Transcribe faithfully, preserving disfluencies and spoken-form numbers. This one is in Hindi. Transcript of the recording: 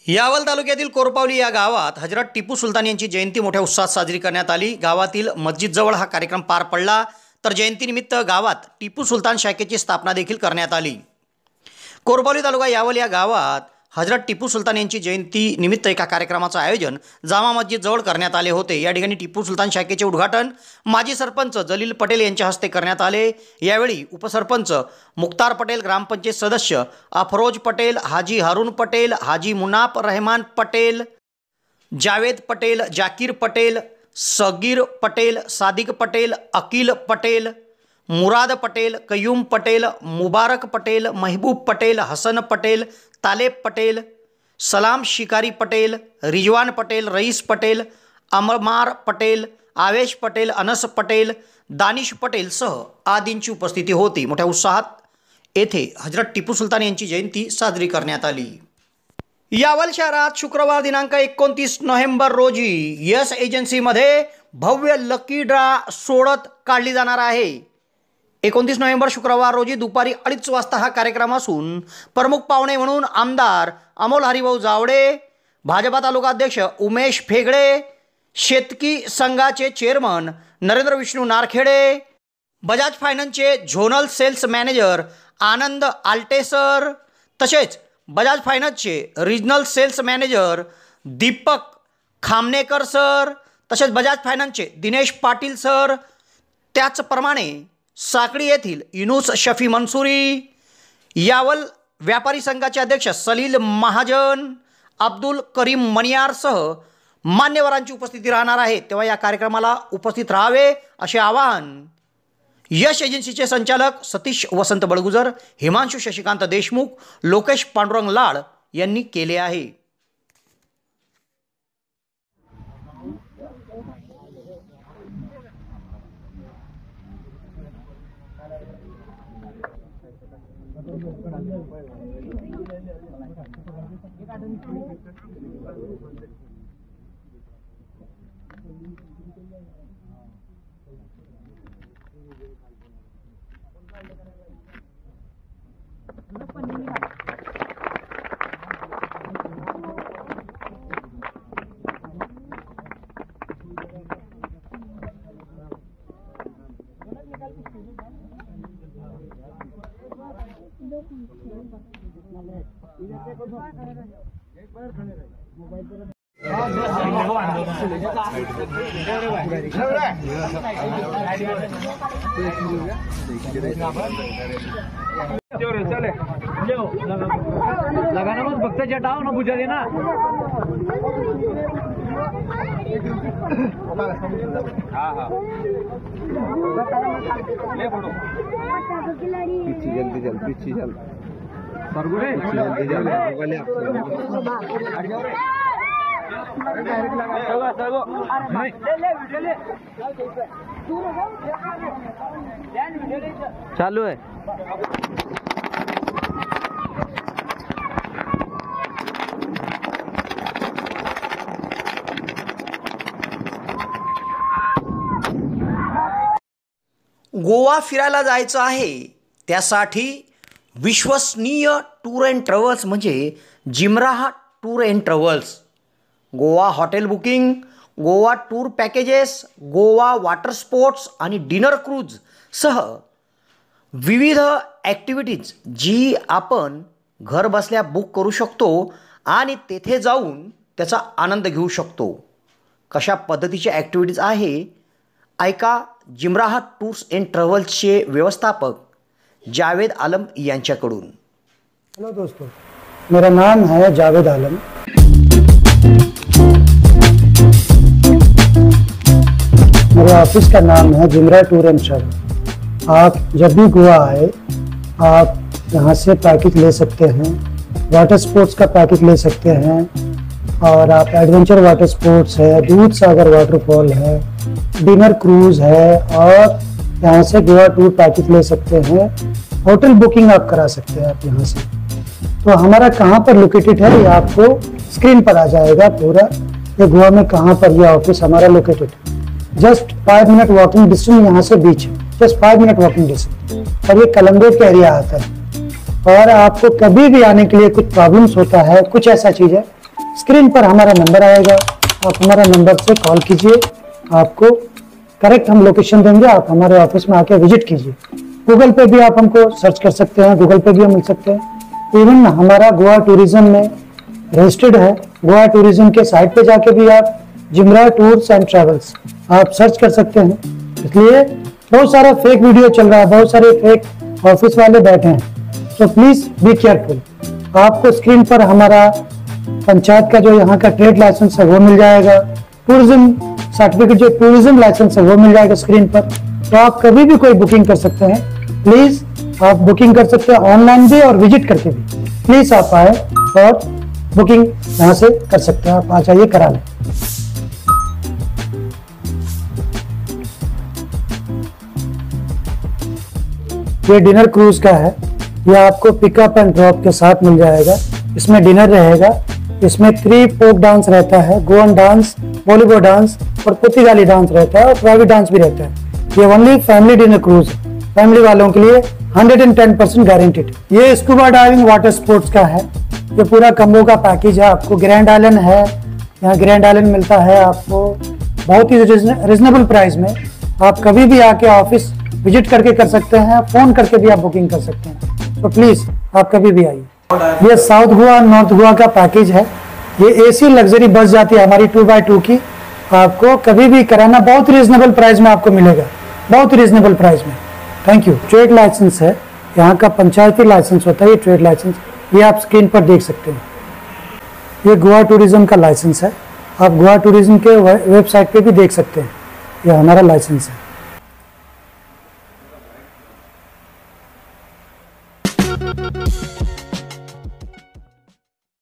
यावल तालुक्यातील कोरपावली या गावात हजरत टिपू सुलतान यांची जयंती मोठ्या उत्साहात साजरी करण्यात आली। गावातील मस्जिदजवळ हा कार्यक्रम पार पडला, तर जयंतीनिमित्त गावात टिपू सुलतान शाखेची स्थापना देखील करण्यात आली। कोरपावली तालुका यावल या गावात हजरत टिपू सुलतान यांची जयंती निमित्त एका कार्यक्रमाचं आयोजन जामा मस्जिदजवळ करण्यात आले होते। या ठिकाणी टिपू सुलतान शाखेचे उद्घाटन माजी सरपंच जलील पटेल यांच्या हस्ते करण्यात आले। यावेळी उपसरपंच मुख्तार पटेल, ग्रामपंचायत सदस्य अफरोज पटेल, हाजी हारून पटेल, हाजी मुनाफ रहमान पटेल, जावेद पटेल, जाकीर पटेल, सगीर पटेल, सादिक पटेल, अकील पटेल, मुराद पटेल, कयूम पटेल, मुबारक पटेल, महबूब पटेल, हसन पटेल, तालेब पटेल, सलाम शिकारी पटेल, रिजवान पटेल, रईस पटेल, अमरमार पटेल, आवेश पटेल, अनस पटेल, दानिश पटेल सह आदींची उपस्थिती होती। मोठ्या उत्साहात येथे हजरत टिपू सुलतान यांची जयंती साजरी करण्यात आली। यावल शहरात शुक्रवार दिनांक एकोणतीस नोव्हेंबर रोजी यस एजन्सीमध्ये भव्य लकी ड्रा सोडत काढली जाणार आहे। एकोणतीस नोव्हेंबर शुक्रवार रोजी दुपारी अडीच वाजता हा कार्यक्रम असून प्रमुख पाहुणे म्हणून आमदार अमोल हरिभाऊ जावडे, भाजपा तालुका अध्यक्ष उमेश फेगडे, शेतकी संघाचे चेअरमन नरेंद्र विष्णू नारखेडे, बजाज फायनान्सचे zonal sales manager Anand Altesar, तसेच बजाज फायनान्सचे regional sales manager Deepak Khamnekar sir, तसेच बजाज फायनान्सचे दिनेश पाटील सर, त्याचप्रमाणे साकडी येथील युनुस शफी मंसूरी, यावल व्यापारी संघाचे अध्यक्ष सलील महाजन, अब्दुल करीम मणियारसह मान्यवरांची उपस्थिती राहणार आहे। तेव्हा या कार्यक्रमाला उपस्थित राहावे असे आवाहन यश एजन्सीचे संचालक सतीश वसंत बळगुजर, हिमांशु शशिकांत देशमुख, लोकेश पांडुरंग लाड यांनी केले आहे। लगाना मत भक्त चटाओ ना पूजा देना। हाँ हाँ ले फोटो पीछे जल्दी जल्दी पीछे चल सरगुरे जल्दी जल्दी चालू है। गोवा फिरायला जायचं आहे, त्यासाठी विश्वसनीय टूर अँड ट्रॅव्हल्स म्हणजे जिमराहा tour and travels. Goa hotel booking, Goa tour packages, Goa water sports आणि डिनर क्रूज सह विविध ॲक्टिव्हिटीज जी आपण घर बसल्या बुक करू शकतो आणि तेथे जाऊन त्याचा आनंद घेऊ शकतो। कशा पद्धतीच्या ॲक्टिव्हिटीज आहे ऐका जिमराहा टूर्स अँड ट्रॅव्हल्सचे व्यवस्थापक जावेद आलम यांच्याकडून। हेलो दोस्तों, मेरा नाम है जावेद आलम। मेरे ऑफिस का नाम है जिमरा टूर एंड ट्रैवल। आप जब भी गोवा आए आप यहाँ से पैकेज ले सकते हैं, वाटर स्पोर्ट्स का पैकेज ले सकते हैं, और आप एडवेंचर वाटर स्पोर्ट्स है, दूध सागर वाटरफॉल है, डिनर क्रूज है, और यहाँ से गोवा टूर पैकेज ले सकते हैं। होटल बुकिंग आप करा सकते हैं आप यहाँ से। तो हमारा कहाँ पर लोकेटेड है ये आपको स्क्रीन पर आ जाएगा पूरा, ये गोवा में कहाँ पर ये ऑफिस हमारा लोकेटेड है। Just five minute walking distance यहाँ से बीच है, just five minute walking distance, और ये कलम्बोट का एरिया आता है। और आपको कभी भी आने के लिए कुछ प्रॉब्लम्स होता है, कुछ ऐसा चीज़ है स्क्रीन पर हमारा नंबर आएगा, आप हमारा नंबर से कॉल कीजिए, आपको करेक्ट हम लोकेशन देंगे, आप हमारे ऑफिस में आके विजिट कीजिए। गूगल पे भी आप हमको सर्च कर सकते हैं, गूगल पे भी हम मिल सकते हैं। इवन हमारा गोवा टूरिज्म में रजिस्टर्ड है, गोवा टूरिज्म के साइट पे जाके भी आप जिमरा टूर्स एंड ट्रैवल्स आप सर्च कर सकते हैं। इसलिए बहुत सारा फेक वीडियो चल रहा है, बहुत सारे फेक ऑफिस वाले बैठे हैं, तो प्लीज बी केयरफुल। आपको स्क्रीन पर हमारा पंचायत का जो यहाँ का ट्रेड लाइसेंस है वो मिल जाएगा, टूरिज्म सर्टिफिकेट जो टूरिज्म लाइसेंस है वो मिल जाएगा स्क्रीन पर। तो आप कभी भी कोई बुकिंग कर सकते हैं, प्लीज आप बुकिंग कर सकते हैं ऑनलाइन भी और विजिट करके भी। प्लीज आप आए और बुकिंग यहाँ से कर सकते हैं, आप आ जाइए करा लें। ये डिनर क्रूज का है, ये आपको पिकअप एंड ड्रॉप के साथ मिल जाएगा। इसमें डिनर रहेगा, इसमें थ्री फोक डांस रहता है, गोवन डांस, बॉलीवुड डांस और पुर्तगाली डांस रहता है और प्राइवेट डांस भी रहता है। ये ओनली फैमिली डिनर क्रूज है, फैमिली वालों के लिए one hundred ten percent guaranteed. ये स्कूबा डाइविंग वाटर स्पोर्ट्स का है, ये पूरा कम्बो का पैकेज है। आपको ग्रैंड आइलैंड है, यहाँ ग्रैंड आइलैंड मिलता है आपको बहुत ही रिजनेबल प्राइस में। आप कभी भी आके ऑफिस विजिट करके कर सकते हैं, फोन करके भी आप बुकिंग कर सकते हैं। तो प्लीज आप कभी भी आइए। ये साउथ गोवा नॉर्थ गोवा का पैकेज है, ये एसी लग्जरी बस जाती है हमारी टू बाई टू की। आपको कभी भी कराना बहुत रीजनेबल प्राइस में आपको मिलेगा, बहुत रीजनेबल प्राइस में। Thank you. ट्रेड लाइसेंस है, यहाँ का पंचायती लाइसेंस होता है, ये ट्रेड लाइसेंस ये आप स्क्रीन पर देख सकते हैं। ये गोवा टूरिज्म का लाइसेंस है, आप गोवा टूरिज्म के वेबसाइट पे भी देख सकते हैं, ये हमारा लाइसेंस है।